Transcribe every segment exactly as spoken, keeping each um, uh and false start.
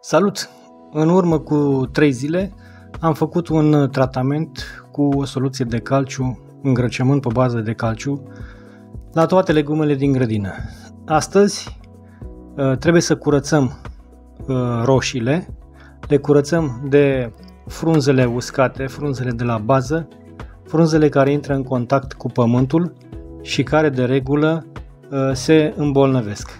Salut! În urmă cu trei zile am făcut un tratament cu o soluție de calciu, îngrășământ pe bază de calciu, la toate legumele din grădină. Astăzi trebuie să curățăm roșiile, le curățăm de frunzele uscate, frunzele de la bază, frunzele care intră în contact cu pământul și care de regulă se îmbolnăvesc.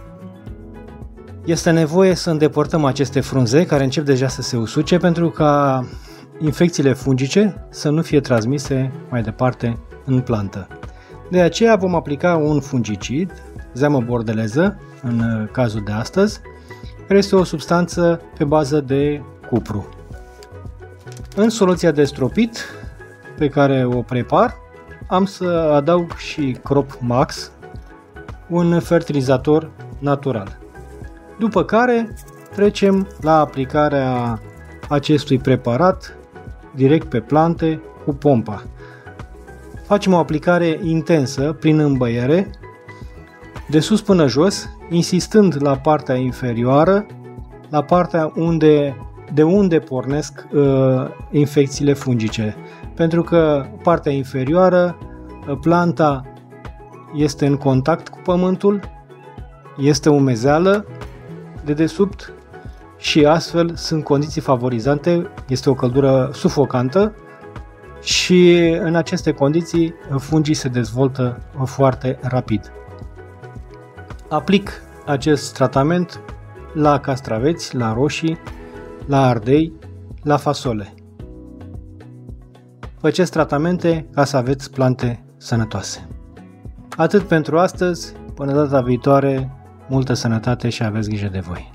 Este nevoie să îndepărtăm aceste frunze care încep deja să se usuce pentru ca infecțiile fungice să nu fie transmise mai departe în plantă. De aceea vom aplica un fungicid, zeamă bordeleză, în cazul de astăzi, care este o substanță pe bază de cupru. În soluția de stropit pe care o prepar, am să adaug și Crop Max, un fertilizator natural. După care trecem la aplicarea acestui preparat direct pe plante cu pompa. Facem o aplicare intensă prin îmbăiere, de sus până jos, insistând la partea inferioară, la partea unde, de unde pornesc uh, infecțiile fungice. Pentru că partea inferioară, planta este în contact cu pământul, este umezeală de desubt și astfel sunt condiții favorizante, este o căldură sufocantă și în aceste condiții fungii se dezvoltă foarte rapid. Aplic acest tratament la castraveți, la roșii, la ardei, la fasole. Faceți tratamente ca să aveți plante sănătoase. Atât pentru astăzi, până data viitoare, multă sănătate și aveți grijă de voi!